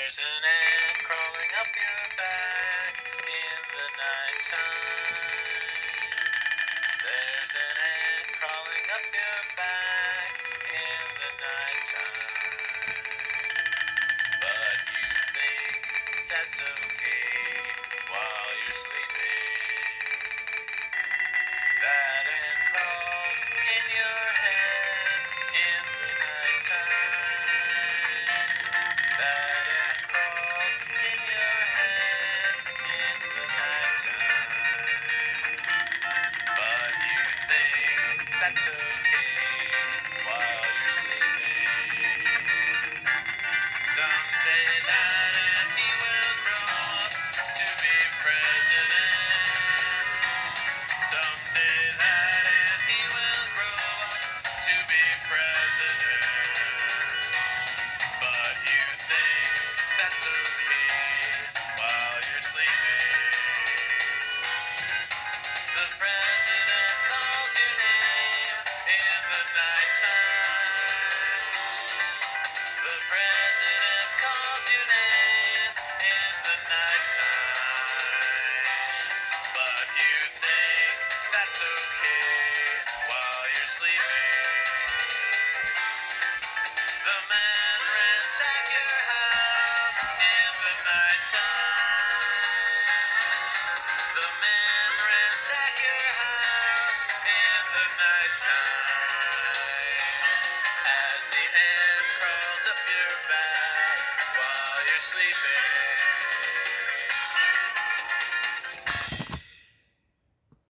There's an ant crawling up your back in the nighttime. There's an ant crawling up your back in the nighttime. But you think that's okay while you're sleeping. That ant crawls in your head in the nighttime. That ant crawls in your head in the nighttime. But you think that's okay while you're sleeping. Someday that ant he will grow up to be president. Someday that ant he will grow up to be president. But you think that's okay while you're sleeping. The president calls your name in the nighttime. The president calls your name in the nighttime. But you think that's okay while you're sleeping. The man ransack your house in the nighttime. The man ransack your house in the nighttime.